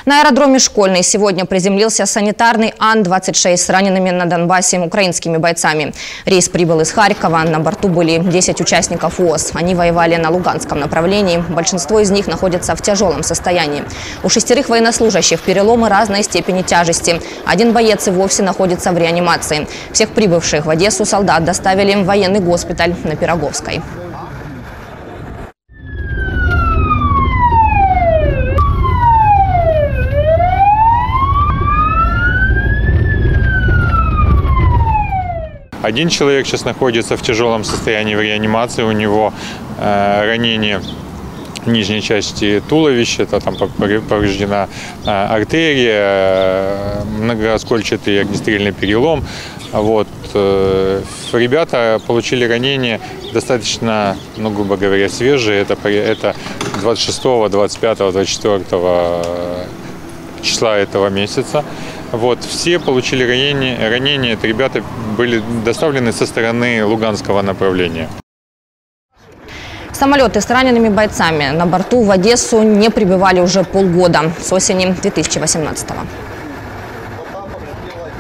На аэродроме «Школьный» сегодня приземлился санитарный Ан-26 с ранеными на Донбассе украинскими бойцами. Рейс прибыл из Харькова. На борту были 10 участников ООС. Они воевали на Луганском направлении. Большинство из них находятся в тяжелом состоянии. У 6 военнослужащих переломы разной степени тяжести. Один боец и вовсе находится в реанимации. Всех прибывших в Одессу солдат доставили в военный госпиталь на Пироговской. Один человек сейчас находится в тяжелом состоянии в реанимации. У него ранение нижней части туловища, там повреждена артерия, многооскольчатый огнестрельный перелом. Ребята получили ранения достаточно, грубо говоря, свежие. Это 26, 25, 24 числа этого месяца. Все получили ранения. Это ребята были доставлены со стороны Луганского направления. Самолеты с ранеными бойцами на борту в Одессу не прибывали уже полгода, с осени 2018-го.